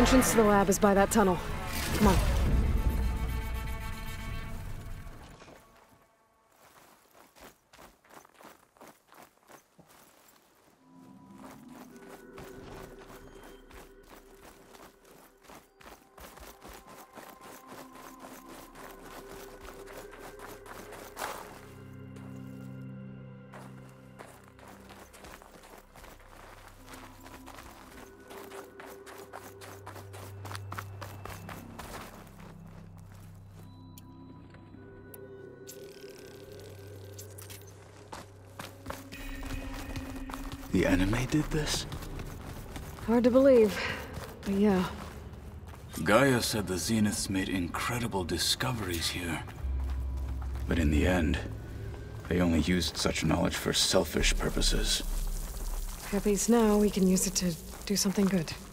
entrance to the lab is by that tunnel. Come on. The enemy did this? Hard to believe, but yeah. Gaia said the Zeniths made incredible discoveries here. But in the end, they only used such knowledge for selfish purposes. At least now we can use it to do something good.